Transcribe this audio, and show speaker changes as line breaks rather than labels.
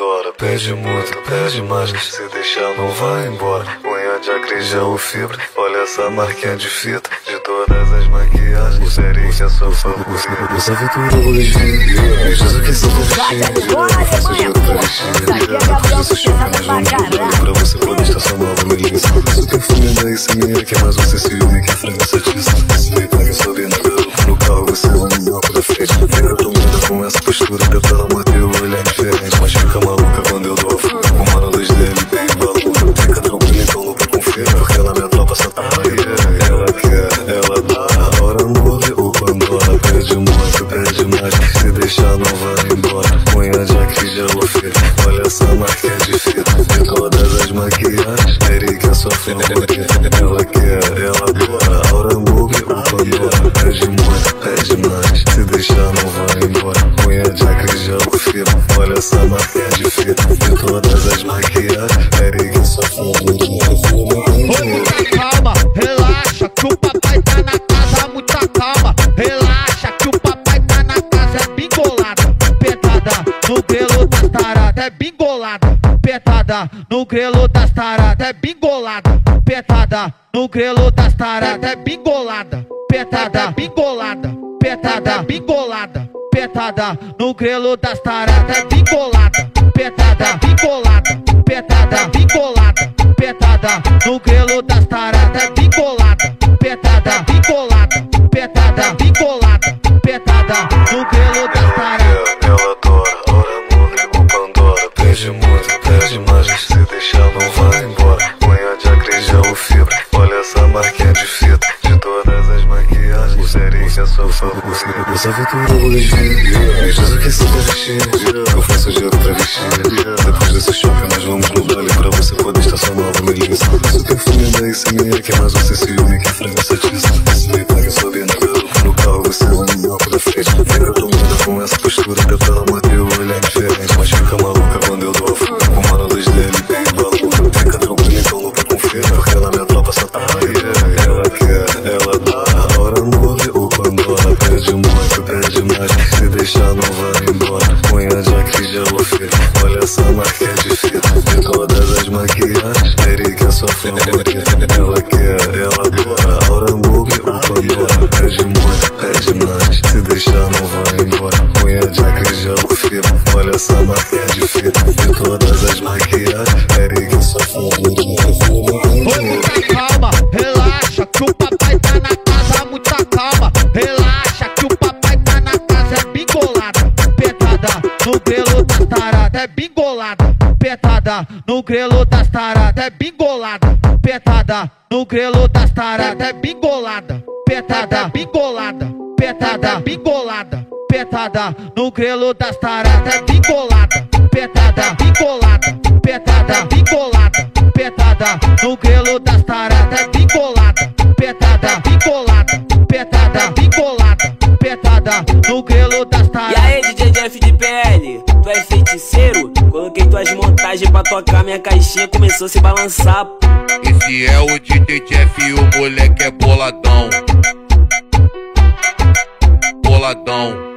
Pandora. Pede muito, pede mais, se deixar não vai embora. Unha de acrijão, fibra, olha essa marquinha de fita. De todas as maquiagens, série que é sua favorita. Usa aventura hoje, me diz o que você tá vestindo. Eu faço dinheiro pra vestir. Depois desse show, nós vamos pro baile. Pra você poder estacionar, vou me ligar. Isso perfume daí, sem minha, que mais você se une, que a fragrância atiça. Se me pega, sobe na garupa. No carro você é um milhão da frente. Fica tomada com essa postura, deu pela amor teu olhar diferente. Mas fica maluca quando eu dou a fuga. Com mano dos dele, bem maluca. Fica tranquila, então nunca confia. Porque na minha tropa só tá aí. Ela quer, ela dá. A hora morre o Pandora. Pede muito, pede mais. Se deixar não vai embora. Unha de acrijão, filho. Olha essa marquinha de fita. De todas as maquiagens, Eric é sua favorita. Ela quer, ela adora. A hora morre o Pandora. Pede muito, pede mais. Se deixar não vai embora. Unha de acrijão, filho. Olha essa marquinha de fita. De todas as maquiagens, Eric é sua favorita.
Calma, relaxa que o papai tá na casa, muita calma. Relaxa que o papai tá na casa, é bingolada. Petada no grelo das taradas, é bingolada. Petada no grelo das taradas, é bingolada. Petada no grelo das taradas, é bingolada. Petada, bingolada. Petada, bingolada. Petada no grelo das taradas, é bingolada. Petada, bingolada. Petada, bingolada. Petada no grelo das taradas, é bingolada. Petada, bingolada. Petada, bingolada. Petada no grelo das taradas.
Ela adora, a hora morre o Pandora. Pede muito, pede mais, se deixar não vai embora. Unha de acrijão, fibra, olha essa marquinha de fita. De todas as maquiagens, série que é sua favorita. Usa aventura hoje, me diz o que você tá vestindo. Eu faço dinheiro pra vestir. Depois desse shopping nós vamos no baile. Pra você poder estacionar, vou me ligar. Isso perfume daí, sem minha, que mais você se une, que a fragrância atiça. Se me pega, sobe na garupa. No carro você é um milhão da frente. Fica tomada com essa postura, deu pela amor teu olhar diferente. Mas fica maluca quando eu dou a fuga. Com mano dos dele, bem maluca. Fica tranquila, então nunca confia. Porque na minha tropa só tá aí. Ela quer, ela dá. A hora morre o Pandora. Pede muito, pede mais. Se deixar não vai embora. Unha de acrijão, filho. Olha essa marquinha de fita. De todas as maquiagens, Eric é sua favorita. Ela quer, ela adora. A hora morre o Pandora. Pede muito, pede mais. Se deixar não vai embora. Unha de acrijão, filho. Olha essa marquinha de fita. De todas as maquiagens, Eric é sua favorita.
Calma, relaxa que o papai tá na casa, muita calma. Relaxa que o papai tá na casa, é bingolada. Petada no grelo das taradas, é bingolada. Petada no grelo das taradas, é bingolada. Petada no grelo das taradas, é bingolada. Petada, bingolada. Petada, bingolada. Petada no grelo das taradas, é bingolada. Petada, bingolada. Petada, bingolada. Petada no grelo das taradas, é bingolada. Petada, bingolada. Petada, bingolada. Petada no grelo das taradas.
E aí, DJ Jeff de PL, tu é feiticeiro? Coloquei tuas montagens pra tocar, minha caixinha começou a se balançar.
Esse é o DJ Jeff e o moleque é boladão. Boladão.